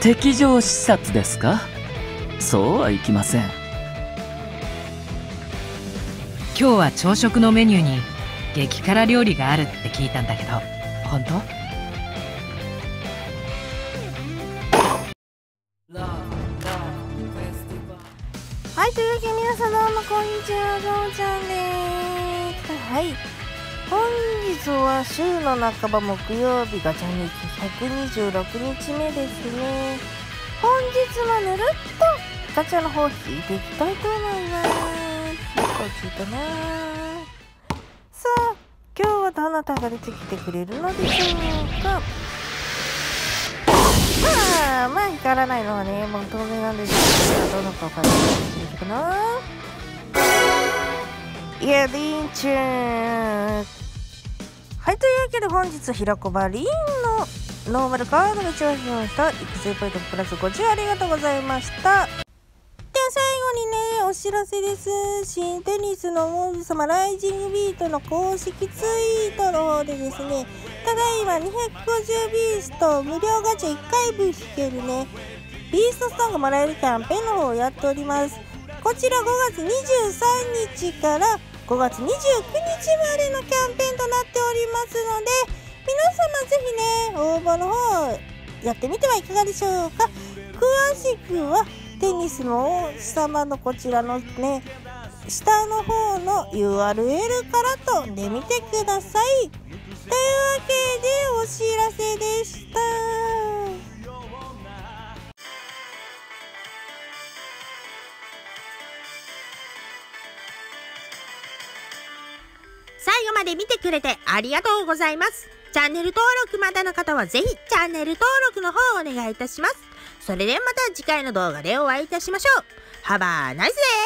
敵情視察ですか？そうはいきません。 今日は朝食のメニューに激辛料理があるって聞いたんだけど、本当？ はい、というわけで皆さんどうもこんにちは、ぞうちゃんでーす。はい、本日は週の半ば木曜日、ガチャ日126日目ですね。本日もぬるっとガチャの方引いていきたいと思います。こっちとな。さあ、今日はどなたが出てきてくれるのでしょうか。まあ光らないのはね、もう当然なんですけど、どのかわかんないかな。いや、りんちゃん。はい、というわけで本日ひらこばりんのノーマルカードが一番しました。育成ポイントプラス50ありがとうございました。では最後にね、お知らせです。新テニスの王子様ライジングビートの公式ツイートの方でですね、ただいま250ビースト無料ガチャ1回分引けるね、ビーストストーンがもらえるキャンペーンの方をやっております。こちら5月23日から5月29日までのキャンペーンとなっておりますので、皆様ぜひね、応募の方やってみてはいかがでしょうか。詳しくはテニスの王子様のこちらのね、下の方の URL から飛んでみてください。というわけでお知らせでした。 最後まで見てくれてありがとうございます。チャンネル登録まだの方はぜひチャンネル登録の方をお願いいたします。それではまた次回の動画でお会いいたしましょう。Have a nice day!